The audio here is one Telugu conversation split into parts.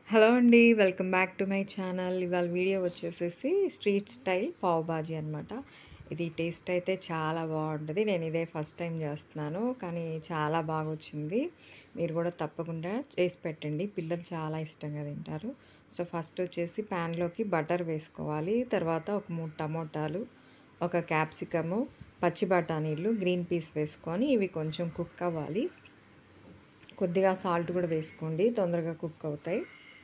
హలో అండి. Welcome back to my channel. ఇవాళ వీడియో వచ్చేసేసి స్ట్రీట్ స్టైల్ పావ్ బాజీ అనమాట. ఇది టేస్ట్ అయితే చాలా బాగుంటుంది. నేను ఇదే ఫస్ట్ టైం చేస్తున్నాను, కానీ చాలా బాగొచ్చింది. మీరు కూడా తప్పకుండా చేసి పెట్టండి. పిల్లలు చాలా ఇష్టంగా తింటారు. సో ఫస్ట్ వచ్చేసి ప్యాన్లోకి బటర్ వేసుకోవాలి. తర్వాత ఒక 3 టమోటాలు, ఒక క్యాప్సికము, పచ్చి బఠానీలు, గ్రీన్ పీస్ వేసుకొని ఇవి కొంచెం కుక్ అవ్వాలి. కొద్దిగా సాల్ట్ కూడా వేసుకోండి, తొందరగా కుక్ అవుతాయి.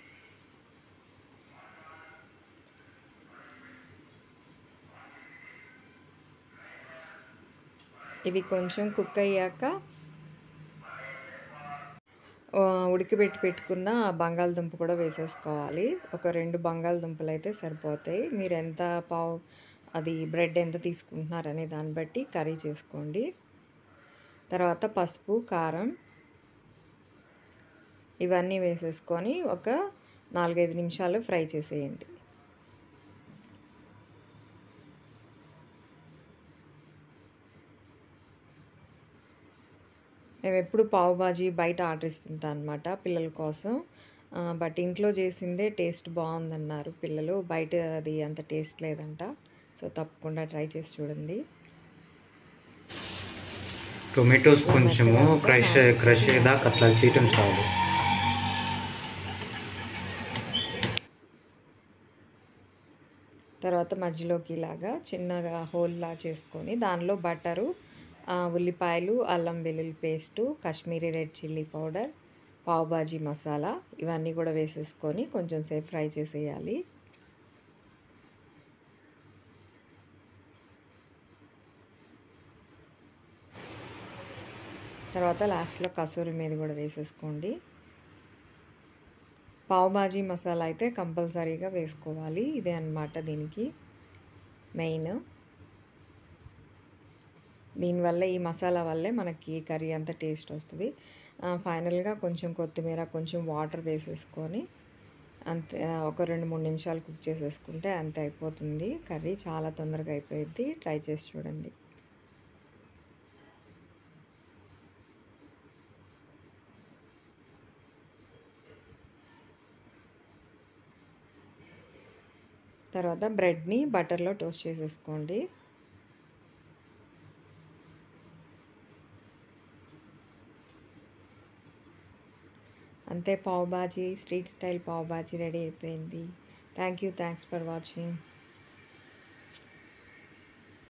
ఇవి కొంచెం కుక్ అయ్యాక ఉడకబెట్టి పెట్టుకున్న బంగాళదుంప కూడా వేసేసుకోవాలి. ఒక 2 బంగాళదుంపలు అయితే సరిపోతాయి. మీరు ఎంత బ్రెడ్ ఎంత తీసుకుంటున్నారనే దాన్ని బట్టి కర్రీ చేసుకోండి. తర్వాత పసుపు, కారం ఇవన్నీ వేసేసుకొని ఒక 4-5 నిమిషాలు ఫ్రై చేసేయండి. మేము ఎప్పుడు పావు బాజీ బయట ఆర్డర్ ఇస్తుంటాం అనమాట పిల్లల కోసం. బట్ ఇంట్లో చేసిందే టేస్ట్ బాగుందన్నారు పిల్లలు. బయట అది అంత టేస్ట్ లేదంట. సో తప్పకుండా ట్రై చేసి చూడండి. టొమాటోస్ కొంచెము క్రష్ అయ్యేదాకా అట్లా చేయటం చాలు. తర్వాత మధ్యలోకి ఇలాగా చిన్నగా హోల్లా చేసుకొని దానిలో బటరు, ఉల్లిపాయలు, అల్లం వెల్లుల్లి paste, Kashmiri red chilli powder, pav bhaji masala ఇవన్నీ కూడా వేసేసుకొని కొంచెం సేపు ఫ్రై చేసేయాలి. తర్వాత లాస్ట్లో కసూరి మేతి కూడా వేసేసుకోండి. పావ్ బాజీ మసాలా అయితే కంపల్సరీగా వేసుకోవాలి. ఇదే అన్నమాట దీనికి మెయిన్. దీనివల్ల ఈ మసాలా వల్లే మనకి కర్రీ అంత టేస్ట్ వస్తుంది. ఫైనల్గా కొంచెం కొత్తిమీర, కొంచెం వాటర్ వేసేసుకొని అంతే ఒక 2-3 నిమిషాలు కుక్ చేసేసుకుంటే అంతే అయిపోతుంది. కర్రీ చాలా తొందరగా అయిపోయింది. ట్రై చేసి చూడండి. తర్వాత బ్రెడ్ని బటర్లో టోస్ట్ చేసేసుకోండి. అంతే, pav bhaji street style pav bhaji ready అయిపోయింది. Thanks for watching.